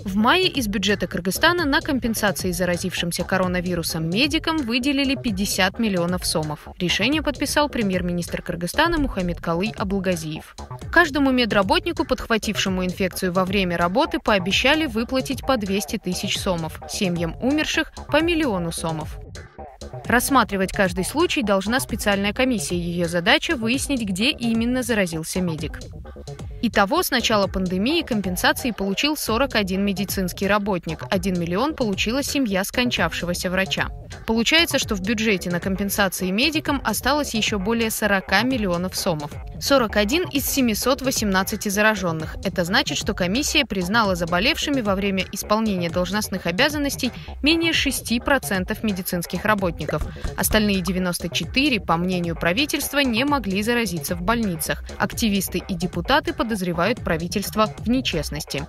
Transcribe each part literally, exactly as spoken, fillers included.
В мае из бюджета Кыргызстана на компенсации заразившимся коронавирусом медикам выделили пятьдесят миллионов сомов. Решение подписал премьер-министр Кыргызстана Мухаммедкалый Абылгазиев. Каждому медработнику, подхватившему инфекцию во время работы, пообещали выплатить по двести тысяч сомов, семьям умерших – по миллиону сомов. Рассматривать каждый случай должна специальная комиссия. Ее задача – выяснить, где именно заразился медик. Итого, с начала пандемии компенсации получил сорок один медицинский работник. один миллион получила семья скончавшегося врача. Получается, что в бюджете на компенсации медикам осталось еще более сорока миллионов сомов. сорок один из семисот восемнадцати зараженных. Это значит, что комиссия признала заболевшими во время исполнения должностных обязанностей менее шести процентов медицинских работников. Остальные девяносто четыре, по мнению правительства, не могли заразиться в больницах. Активисты и депутаты подозревают правительство в нечестности.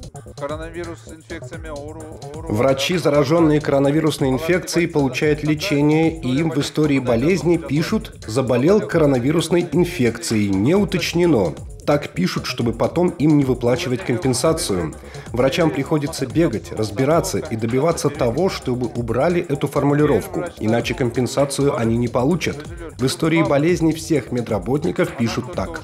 Врачи, зараженные коронавирусной инфекцией, получают лечение, и им в истории болезни пишут «заболел коронавирусной инфекцией», не уточнено. Так пишут, чтобы потом им не выплачивать компенсацию. Врачам приходится бегать, разбираться и добиваться того, чтобы убрали эту формулировку. Иначе компенсацию они не получат. В истории болезни всех медработников пишут так.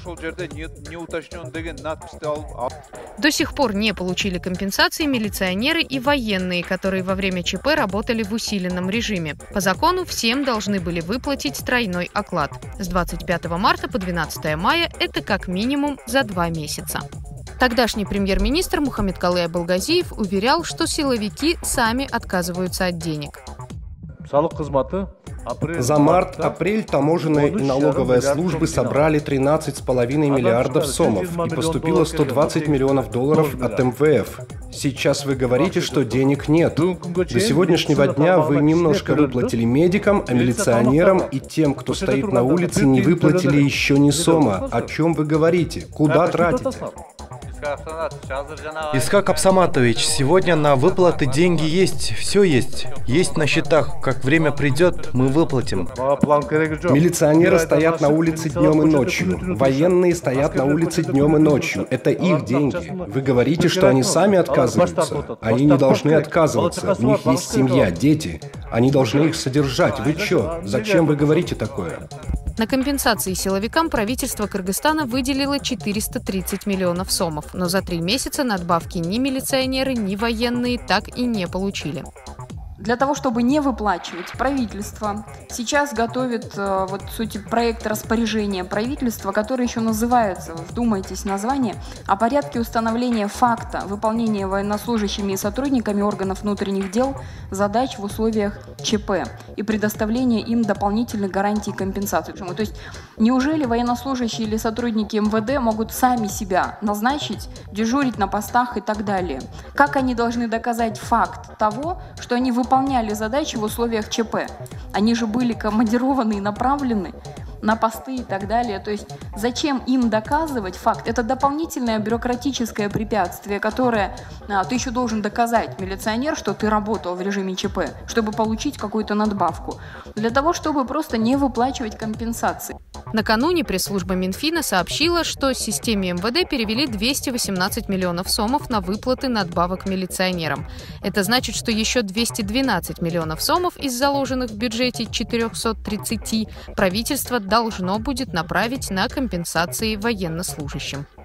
До сих пор не получили компенсации милиционеры и военные, которые во время ЧП работали в усиленном режиме. По закону всем должны были выплатить тройной оклад. С двадцать пятого марта по двенадцатое мая это как минимум за два месяца. Тогдашний премьер-министр Мухаммедкалый Абылгазиев уверял, что силовики сами отказываются от денег. За март-апрель таможенная и налоговая службы собрали тринадцать с половиной миллиардов сомов и поступило сто двадцать миллионов долларов от эм вэ эф. Сейчас вы говорите, что денег нет. До сегодняшнего дня вы немножко выплатили медикам, а милиционерам и тем, кто стоит на улице, не выплатили еще ни сома. О чем вы говорите? Куда тратите? Исхак Абсаматович, сегодня на выплаты деньги есть, все есть. Есть на счетах. Как время придет, мы выплатим. Милиционеры стоят на улице днем и ночью. Военные стоят на улице днем и ночью. Это их деньги. Вы говорите, что они сами отказываются. Они не должны отказываться. У них есть семья, дети. Они должны их содержать. Вы что? Зачем вы говорите такое? На компенсации силовикам правительство Кыргызстана выделило четыреста тридцать миллионов сомов, но за три месяца надбавки ни милиционеры, ни военные так и не получили. Для того, чтобы не выплачивать, правительство сейчас готовит э, вот сути проект распоряжения правительства, который еще называется, вдумайтесь, название, о порядке установления факта выполнения военнослужащими и сотрудниками органов внутренних дел задач в условиях ЧП и предоставления им дополнительных гарантий компенсации. То есть неужели военнослужащие или сотрудники эм вэ дэ могут сами себя назначить, дежурить на постах и так далее? Как они должны доказать факт того, что они выполняют выполняли задачи в условиях ЧП. Они же были командированы и направлены на посты и так далее. То есть зачем им доказывать факт? Это дополнительное бюрократическое препятствие, которое а, ты еще должен доказать, милиционер, что ты работал в режиме ЧП, чтобы получить какую-то надбавку. Для того, чтобы просто не выплачивать компенсации. Накануне пресс-служба Минфина сообщила, что системе эм вэ дэ перевели двести восемнадцать миллионов сомов на выплаты надбавок милиционерам. Это значит, что еще двести двенадцать миллионов сомов из заложенных в бюджете четырехсот тридцати правительство должно будет направить на компенсации военнослужащим.